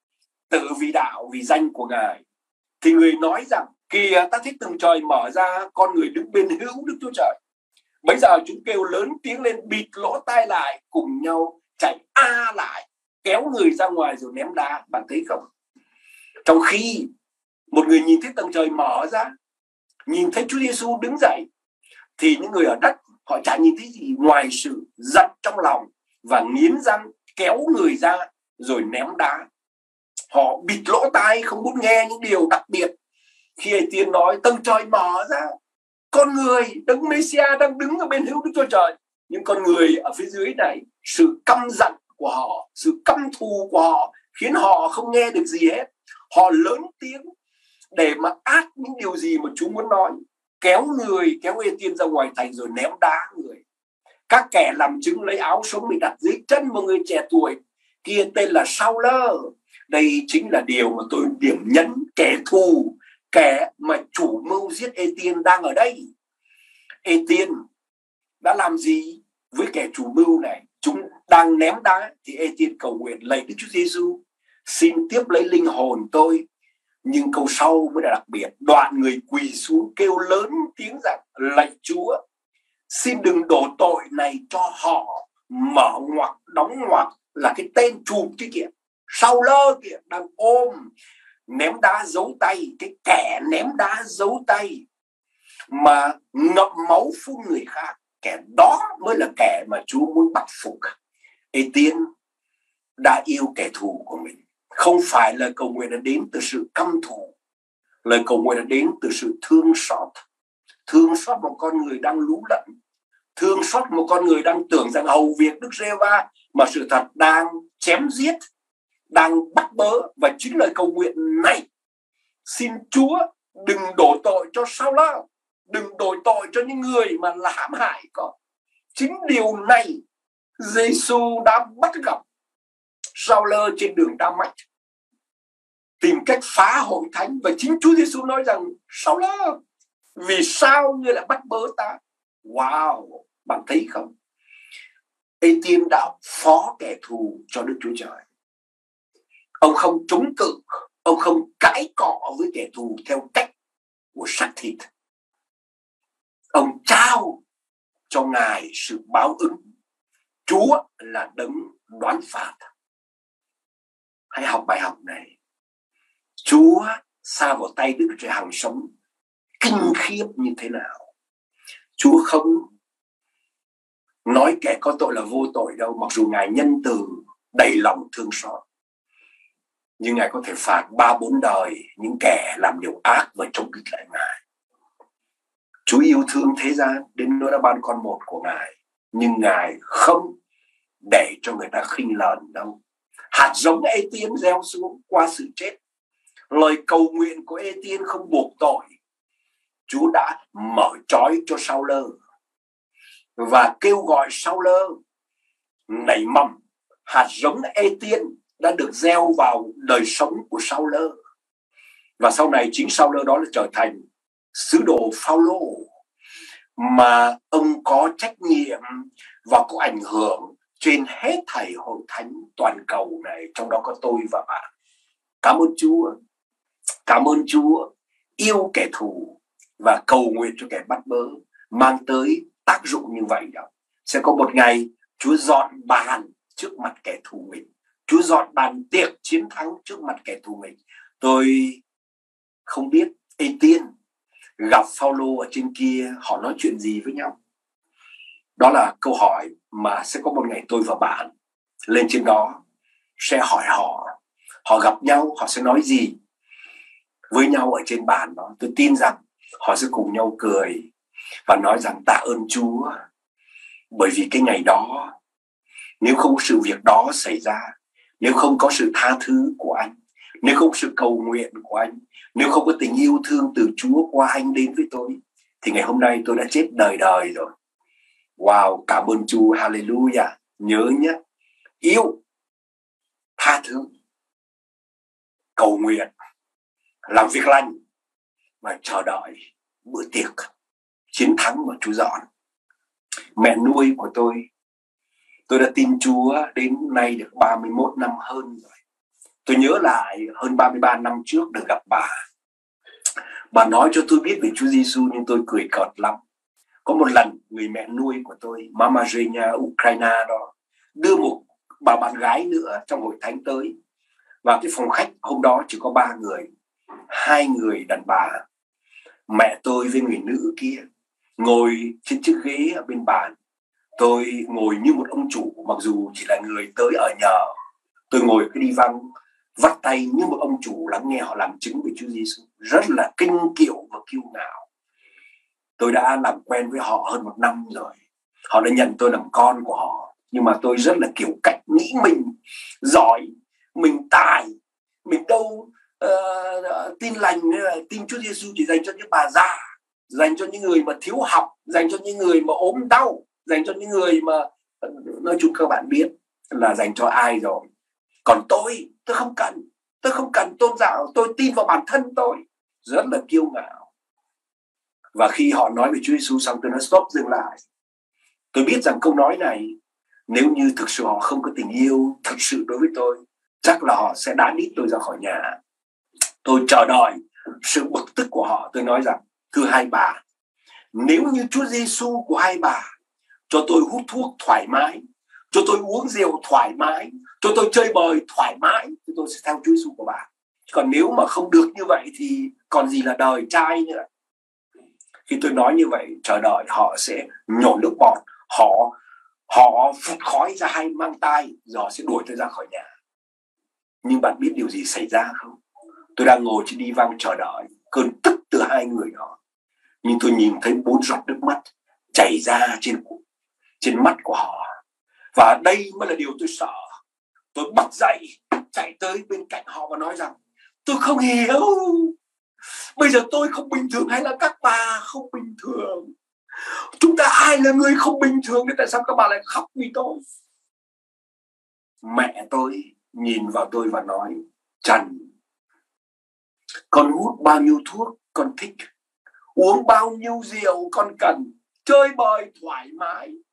tử vì đạo vì danh của Ngài. Thì người nói rằng kìa, ta thấy tầng trời mở ra, con người đứng bên hữu Đức Chúa Trời. Bây giờ chúng kêu lớn tiếng lên, bịt lỗ tai lại, cùng nhau chạy lại, kéo người ra ngoài rồi ném đá. Bạn thấy không? Trong khi một người nhìn thấy tầng trời mở ra, nhìn thấy Chúa Giêsu đứng dậy, thì những người ở đất họ chả nhìn thấy gì ngoài sự giận trong lòng và nghiến răng kéo người ra rồi ném đá. Họ bịt lỗ tai, không muốn nghe những điều đặc biệt. Khi Ê-tiên nói tầng trời mở ra, con người Đấng Messiah đang đứng ở bên hữu Đức Chúa Trời. Nhưng con người ở phía dưới này, sự căm giận của họ, sự căm thù của họ khiến họ không nghe được gì hết. Họ lớn tiếng để mà át những điều gì mà Chúa muốn nói. Kéo Ê-tiên ra ngoài thành rồi ném đá người. Các kẻ làm chứng lấy áo sống bị đặt dưới chân một người trẻ tuổi kia tên là Saul. Đây chính là điều mà tôi điểm nhấn, kẻ thù, kẻ mà chủ mưu giết Ê-tiên đang ở đây. Ê-tiên đã làm gì với kẻ chủ mưu này? Chúng đang ném đá thì Ê-tiên cầu nguyện lạy Đức Chúa Giêsu, xin tiếp lấy linh hồn tôi. Nhưng câu sau mới là đặc biệt. Đoạn người quỳ xuống kêu lớn tiếng rằng lạy Chúa, xin đừng đổ tội này cho họ. Mở ngoặc đóng ngoặc là cái tên chùm kia kìa, Saul kìa, đang ôm ném đá giấu tay. Cái kẻ ném đá giấu tay mà ngậm máu phun người khác, kẻ đó mới là kẻ mà Chúa muốn bắt phục. Ê-tiên đã yêu kẻ thù của mình. Không phải lời cầu nguyện đã đến từ sự căm thù, lời cầu nguyện đã đến từ sự thương xót. Thương xót một con người đang lú lẫn, thương xót một con người đang tưởng rằng hầu việc Đức Giê-hô-va, mà sự thật đang chém giết, đang bắt bớ. Và chính lời cầu nguyện này, xin Chúa đừng đổ tội cho Saul, đừng đổ tội cho những người mà là hãm hại con. Chính điều này Giêsu đã bắt gặp Saul trên đường Đa-mách, tìm cách phá hội thánh. Và chính Chúa Giêsu nói rằng Saul, vì sao ngươi lại bắt bớ ta? Wow, Bạn thấy không? Ê-tiêm đã phó kẻ thù cho Đức Chúa Trời. Ông không chống cự, ông không cãi cọ với kẻ thù theo cách của xác thịt. Ông trao cho Ngài sự báo ứng. Chúa là đấng đoán phạt. Hãy học bài học này. Chúa sa vào tay Đức Chúa Trời hằng sống kinh khiếp như thế nào. Chúa không nói kẻ có tội là vô tội đâu, mặc dù Ngài nhân từ, đầy lòng thương xót. Nhưng Ngài có thể phạt 3-4 đời những kẻ làm điều ác và chống nghịch lại Ngài. Chúa yêu thương thế gian đến nỗi đã ban con một của Ngài, nhưng Ngài không để cho người ta khinh lờn đâu. Hạt giống Ê-tiêm gieo xuống qua sự chết. Lời cầu nguyện của Ê-tiêm không buộc tội. Chúa đã mở trói cho Sao-lơ và kêu gọi Sao-lơ nảy mầm. Hạt giống Ê-tiêm đã được gieo vào đời sống của Sao-lơ, và sau này chính Sao-lơ đó là trở thành sứ đồ Phao-lô, mà ông có trách nhiệm và có ảnh hưởng trên hết thảy hội thánh toàn cầu này, trong đó có tôi và bạn. Cảm ơn Chúa. Cảm ơn Chúa yêu kẻ thù và cầu nguyện cho kẻ bắt bớ mang tới tác dụng như vậy đó. Sẽ có một ngày Chúa dọn bàn trước mặt kẻ thù mình. Chúa dọn bàn tiệc chiến thắng trước mặt kẻ thù mình. Tôi không biết Ê-tiêm gặp Phao-lô ở trên kia họ nói chuyện gì với nhau. Đó là câu hỏi mà sẽ có một ngày tôi và bạn lên trên đó sẽ hỏi họ. Họ gặp nhau họ sẽ nói gì với nhau ở trên bàn đó. Tôi tin rằng họ sẽ cùng nhau cười và nói rằng tạ ơn Chúa, bởi vì cái ngày đó, nếu không có sự việc đó xảy ra, nếu không có sự tha thứ của anh, nếu không có sự cầu nguyện của anh, nếu không có tình yêu thương từ Chúa qua anh đến với tôi, thì ngày hôm nay tôi đã chết đời đời rồi. Wow, cảm ơn Chúa, hallelujah. Nhớ nhé, yêu, tha thứ, cầu nguyện, làm việc lành và chờ đợi bữa tiệc chiến thắng mà Chúa dọn. Mẹ nuôi của tôi đã tin Chúa đến nay được 31 năm hơn rồi. Tôi nhớ lại hơn 33 năm trước được gặp bà. Bà nói cho tôi biết về Chúa Giêsu nhưng tôi cười cợt lắm. Có một lần người mẹ nuôi của tôi, Mama Zhenya, Ukraine đó, đưa một bà bạn gái nữa trong hội thánh tới. Và cái phòng khách hôm đó chỉ có 3 người, 2 người đàn bà. Mẹ tôi với người nữ kia ngồi trên chiếc ghế ở bên bàn. Tôi ngồi như một ông chủ, mặc dù chỉ là người tới ở nhờ. Tôi ngồi cái đi văng, vắt tay như một ông chủ lắng nghe họ làm chứng về Chúa Giêsu, rất là kinh kiệu và kiêu ngạo. Tôi đã làm quen với họ hơn 1 năm rồi. Họ đã nhận tôi làm con của họ. Nhưng mà tôi rất là kiểu cách nghĩ mình giỏi, mình tài, mình đâu tin lành, tin Chúa Giêsu chỉ dành cho những bà già, dành cho những người mà thiếu học, dành cho những người mà ốm đau, dành cho những người mà nói chung các bạn biết là dành cho ai rồi. Còn tôi không cần tôn giáo, tôi tin vào bản thân tôi, rất là kiêu ngạo. Và khi họ nói về Chúa Giêsu xong, tôi nói stop, dừng lại. Tôi biết rằng câu nói này, nếu như thực sự họ không có tình yêu thực sự đối với tôi, chắc là họ sẽ đá đít tôi ra khỏi nhà. Tôi chờ đợi sự bực tức của họ. Tôi nói rằng, thưa hai bà, nếu như Chúa Giêsu của hai bà cho tôi hút thuốc thoải mái, cho tôi uống rượu thoải mái, cho tôi chơi bời thoải mái, thì tôi sẽ theo Chúa Giêsu của bà. Còn nếu mà không được như vậy thì còn gì là đời trai nữa. Khi tôi nói như vậy, chờ đợi họ sẽ nhổ nước bọt, họ phụt khói ra hay mang tai, rồi họ sẽ đuổi tôi ra khỏi nhà. Nhưng bạn biết điều gì xảy ra không? Tôi đang ngồi trên đi văng chờ đợi cơn tức từ 2 người đó, nhưng tôi nhìn thấy 4 giọt nước mắt chảy ra trên mắt của họ. Và đây mới là điều tôi sợ. Tôi bật dậy, chạy tới bên cạnh họ và nói rằng, tôi không hiểu, bây giờ tôi không bình thường hay là các bà không bình thường? Chúng ta ai là người không bình thường nên tại sao các bà lại khóc vì tôi? Mẹ tôi nhìn vào tôi và nói, Trần, con hút bao nhiêu thuốc con thích, uống bao nhiêu rượu con cần, chơi bời thoải mái,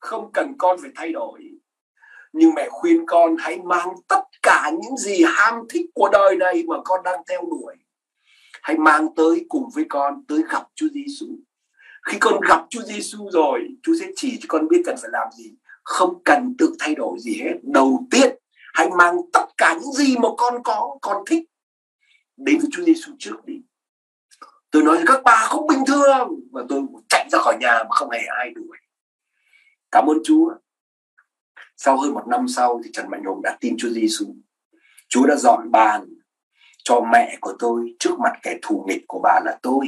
không cần con phải thay đổi. Nhưng mẹ khuyên con hãy mang tất cả những gì ham thích của đời này mà con đang theo đuổi, hãy mang tới cùng với con tới gặp Chúa Giêsu. Khi con gặp Chúa Giêsu rồi, Chúa sẽ chỉ cho con biết cần phải làm gì, không cần tự thay đổi gì hết. Đầu tiên, hãy mang tất cả những gì mà con có, con thích đến với Chúa Giêsu trước đi. Tôi nói các bà không bình thường, và tôi chạy ra khỏi nhà mà không hề ai đuổi. Cảm ơn Chúa. Sau hơn 1 năm sau thì Trần Mạnh Hùng đã tin Chúa Giêsu. Chúa đã dọn bàn cho mẹ của tôi trước mặt kẻ thù nghịch của bà là tôi.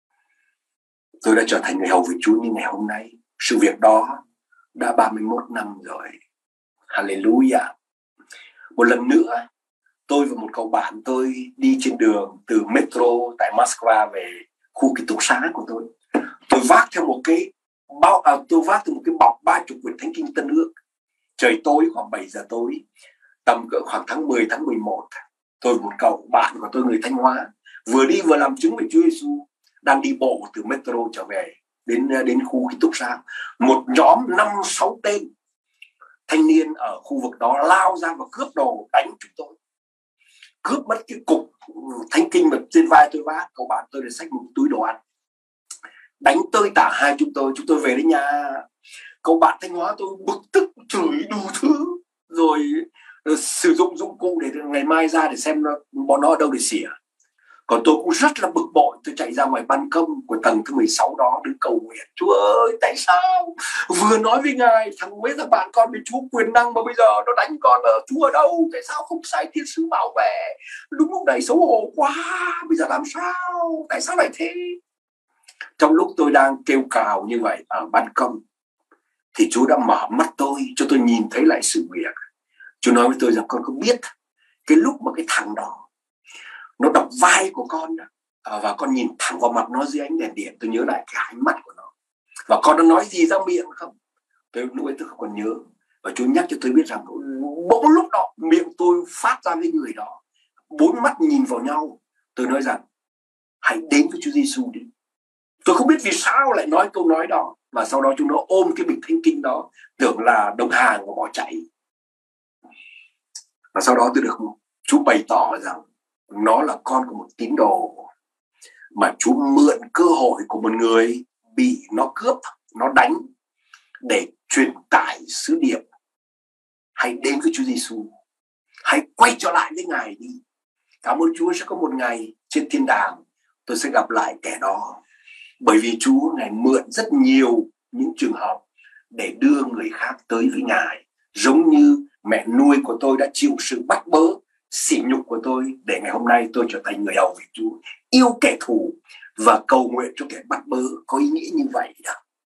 Tôi đã trở thành người hầu với Chúa như ngày hôm nay. Sự việc đó đã 31 năm rồi. Hallelujah. Một lần nữa, tôi và một cậu bạn tôi đi trên đường từ metro tại Moscow về khu ký túc xá của tôi. Tôi vác theo một cái bọc 30 quyển Thánh Kinh Tân Ước. Trời tối khoảng 7 giờ tối, tầm cỡ khoảng tháng 10, tháng 11, tôi một cậu bạn của tôi người Thanh Hóa vừa đi vừa làm chứng về Chúa Giêsu, đang đi bộ từ metro trở về đến khu ký túc xá. Một nhóm 5-6 tên thanh niên ở khu vực đó lao ra và cướp đồ đánh chúng tôi, cướp mất cái cục Thánh Kinh mà trên vai tôi vác. Cậu bạn tôi để xách một túi đồ ăn, đánh tơi tả hai chúng tôi về đến nhà. Cậu bạn Thanh Hóa tôi bực tức chửi đủ thứ, rồi sử dụng dụng cụ để ngày mai ra để xem bọn nó ở đâu để xỉa. Còn tôi cũng rất là bực bội, tôi chạy ra ngoài ban công của tầng thứ 16 đó đứng cầu nguyện. Chúa ơi, tại sao vừa nói với Ngài thằng thằng bạn con bị Chúa quyền năng mà bây giờ nó đánh con, ở Chúa ở đâu? Tại sao không sai thiên sứ bảo vệ? Đúng lúc này xấu hổ quá, bây giờ làm sao? Tại sao lại thế? Trong lúc tôi đang kêu cào như vậy ở ban công thì Chúa đã mở mắt tôi cho tôi nhìn thấy lại sự việc. Chúa nói với tôi rằng con có biết cái lúc mà cái thằng đó nó đập vai của con đó, và con nhìn thẳng vào mặt nó dưới ánh đèn điện, tôi nhớ lại cái ánh mắt của nó và con đã nói gì ra miệng không? Lúc ấy tôi không còn nhớ, và Chúa nhắc cho tôi biết rằng bỗng lúc đó miệng tôi phát ra với người đó, 4 mắt nhìn vào nhau. Tôi nói rằng hãy đến với Chúa Giêsu đi. Tôi không biết vì sao lại nói câu nói đó, và sau đó chúng nó ôm cái bịch Thánh Kinh đó, tưởng là đồng hàng và bỏ chạy. Và sau đó tôi được Chúa bày tỏ rằng nó là con của một tín đồ mà Chúa mượn cơ hội của một người bị nó cướp, nó đánh để truyền tải sứ điệp. Hãy đến với Chúa Giêsu, hãy quay trở lại với Ngài đi. Cảm ơn Chúa sẽ có một ngày trên thiên đàng tôi sẽ gặp lại kẻ đó, bởi vì Chúa Ngài mượn rất nhiều những trường hợp để đưa người khác tới với Ngài, giống như mẹ nuôi của tôi đã chịu sự bắt bớ, sỉ nhục của tôi để ngày hôm nay tôi trở thành người hầu với Chúa, yêu kẻ thù và cầu nguyện cho kẻ bắt bớ. Có ý nghĩa như vậy đó.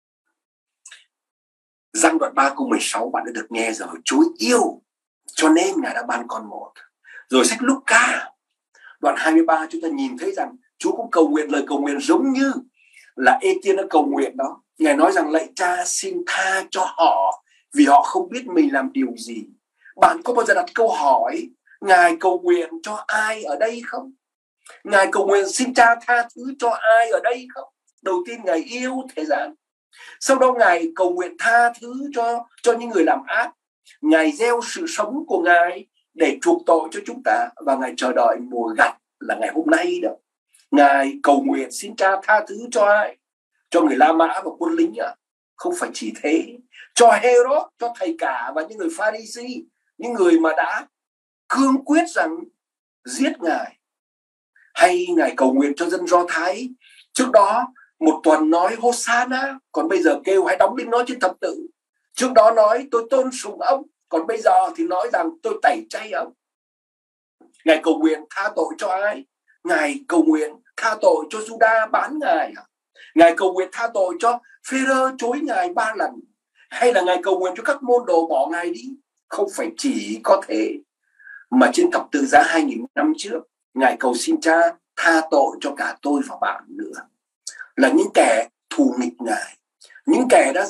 Giăng đoạn 3 câu 16 bạn đã được nghe rồi. Chúa yêu cho nên Ngài đã ban con một. Rồi sách Luca đoạn 23 chúng ta nhìn thấy rằng Chúa cũng cầu nguyện lời cầu nguyện giống như là Ê-tiên đã cầu nguyện đó. Ngài nói rằng lạy Cha xin tha cho họ vì họ không biết mình làm điều gì. Bạn có bao giờ đặt câu hỏi Ngài cầu nguyện cho ai ở đây không? Ngài cầu nguyện xin Cha tha thứ cho ai ở đây không? Đầu tiên Ngài yêu thế gian, sau đó Ngài cầu nguyện tha thứ cho những người làm ác. Ngài gieo sự sống của Ngài để chuộc tội cho chúng ta, và Ngài chờ đợi mùa gặt là ngày hôm nay đó. Ngài cầu nguyện xin Cha tha thứ cho ai? Cho người La Mã và quân lính à? Không phải chỉ thế, cho Herod, cho thầy cả và những người Pha-ri-si, những người mà đã cương quyết rằng giết Ngài. Hay Ngài cầu nguyện cho dân Do Thái, trước đó một tuần nói Hosanna, còn bây giờ kêu hãy đóng đinh nó trên thập tự. Trước đó nói tôi tôn sùng ông, còn bây giờ thì nói rằng tôi tẩy chay ông. Ngài cầu nguyện tha tội cho ai? Ngài cầu nguyện tha tội cho Juda bán Ngài. Ngài cầu nguyện tha tội cho Phêrô chối Ngài 3 lần. Hay là Ngài cầu nguyện cho các môn đồ bỏ Ngài đi? Không phải chỉ có thế, mà trên thập tự giá 2000 năm trước, Ngài cầu xin Cha tha tội cho cả tôi và bạn nữa, là những kẻ thù nghịch Ngài, những kẻ đã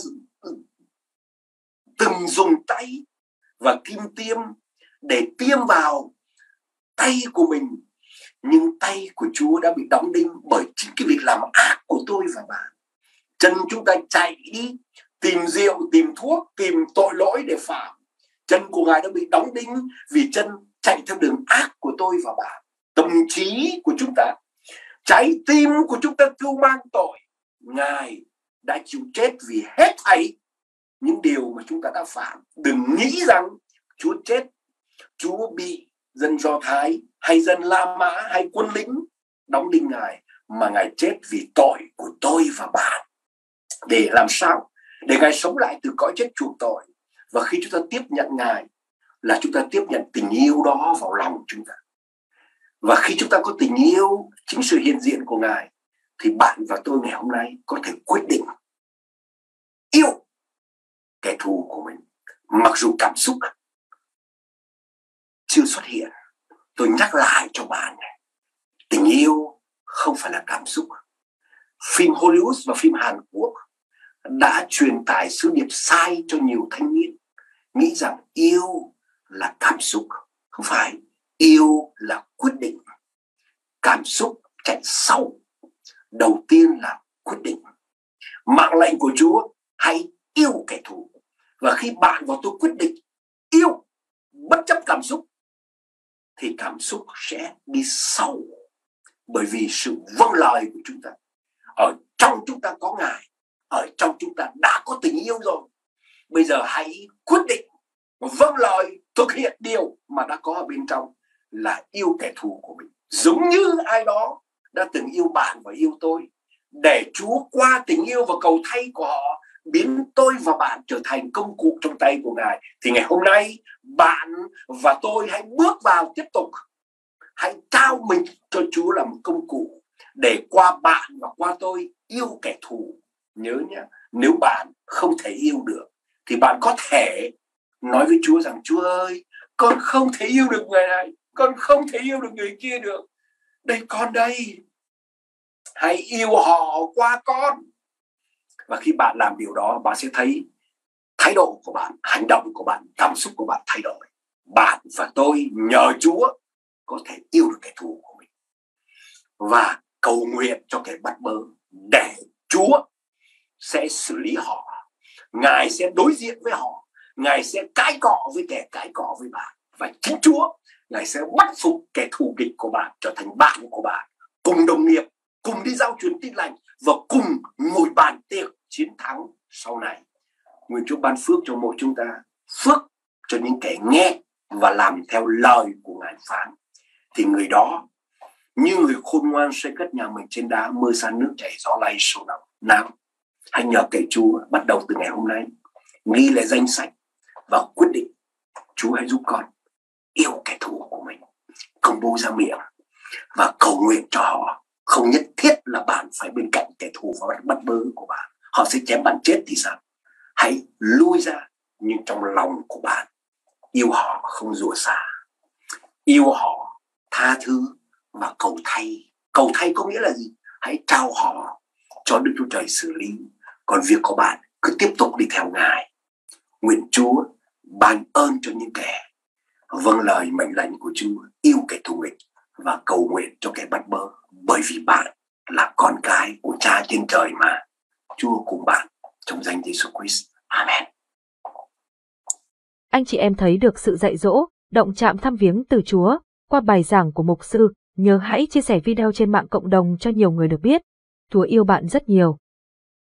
từng dùng tay và kim tiêm để tiêm vào tay của mình, nhưng tay của Chúa đã bị đóng đinh bởi chính cái việc làm ác của tôi và bạn. Chân chúng ta chạy đi tìm rượu, tìm thuốc, tìm tội lỗi để phạm. Chân của Ngài đã bị đóng đinh vì chân chạy theo đường ác của tôi và bạn. Tâm trí của chúng ta, trái tim của chúng ta cưu mang tội. Ngài đã chịu chết vì hết thảy những điều mà chúng ta đã phạm. Đừng nghĩ rằng Chúa chết, Chúa bị dân Do Thái hay dân La Mã hay quân lính đóng đinh Ngài, mà Ngài chết vì tội của tôi và bạn. Để làm sao? Để Ngài sống lại từ cõi chết chuộc tội. Và khi chúng ta tiếp nhận Ngài là chúng ta tiếp nhận tình yêu đó vào lòng chúng ta. Và khi chúng ta có tình yêu, chính sự hiện diện của Ngài, thì bạn và tôi ngày hôm nay có thể quyết định yêu kẻ thù của mình. Mặc dù cảm xúc chưa xuất hiện, tôi nhắc lại cho bạn này, tình yêu không phải là cảm xúc. Phim Hollywood và phim Hàn Quốc đã truyền tải sứ điệp sai cho nhiều thanh niên, nghĩ rằng yêu là cảm xúc. Không phải, yêu là quyết định. Cảm xúc chạy sau, đầu tiên là quyết định. Mạng lệnh của Chúa: hãy yêu kẻ thù. Và khi bạn và tôi quyết định yêu bất chấp cảm xúc, thì cảm xúc sẽ đi sau. Bởi vì sự vâng lời của chúng ta, ở trong chúng ta có Ngài, ở trong chúng ta đã có tình yêu rồi. Bây giờ hãy quyết định vâng lời, thực hiện điều mà đã có ở bên trong, là yêu kẻ thù của mình. Giống như ai đó đã từng yêu bạn và yêu tôi, để Chúa qua tình yêu và cầu thay của họ biến tôi và bạn trở thành công cụ trong tay của Ngài. Thì ngày hôm nay bạn và tôi hãy bước vào tiếp tục, hãy trao mình cho Chúa làm một công cụ để qua bạn và qua tôi yêu kẻ thù. Nhớ nhé, nếu bạn không thể yêu được thì bạn có thể nói với Chúa rằng: Chúa ơi, con không thể yêu được người này, con không thể yêu được người kia được. Đây, con đây, hãy yêu họ qua con. Và khi bạn làm điều đó, bạn sẽ thấy thái độ của bạn, hành động của bạn, cảm xúc của bạn thay đổi. Bạn và tôi nhờ Chúa có thể yêu được kẻ thù của mình và cầu nguyện cho kẻ bắt bớ, để Chúa sẽ xử lý họ. Ngài sẽ đối diện với họ, Ngài sẽ cãi cọ với kẻ cãi cọ với bạn. Và chính Chúa, Ngài sẽ bắt phục kẻ thù địch của bạn trở thành bạn của bạn, cùng đồng nghiệp, cùng đi giao truyền tin lành và cùng ngồi bàn tiệc chiến thắng sau này. Nguyện Chúa ban phước cho mỗi chúng ta, phước cho những kẻ nghe và làm theo lời của Ngài phán. Thì người đó như người khôn ngoan xây cất nhà mình trên đá, mưa sa nước chảy gió lay sầu động. Nào, hãy nhờ cậy Chúa bắt đầu từ ngày hôm nay, ghi lại danh sách và quyết định: Chúa hãy giúp con yêu kẻ thù của mình, công bố ra miệng và cầu nguyện cho họ. Không nhất thiết là bạn phải bên cạnh kẻ thù và bắt bớ của bạn, họ sẽ chém bạn chết thì sao? Hãy lui ra, nhưng trong lòng của bạn yêu họ không rủa xả, yêu họ, tha thứ và cầu thay. Cầu thay có nghĩa là gì? Hãy trao họ cho Đức Chúa Trời xử lý. Còn việc của bạn cứ tiếp tục đi theo Ngài. Nguyện Chúa ban ơn cho những kẻ vâng lời mệnh lệnh của Chúa, yêu kẻ thù nghịch và cầu nguyện cho kẻ bắt bớ. Bởi vì bạn là con cái của Cha trên trời mà. Chúa cùng bạn trong danh Giêsu Christ. Amen. Anh chị em thấy được sự dạy dỗ, động chạm thăm viếng từ Chúa qua bài giảng của mục sư. Nhớ hãy chia sẻ video trên mạng cộng đồng cho nhiều người được biết. Chúa yêu bạn rất nhiều.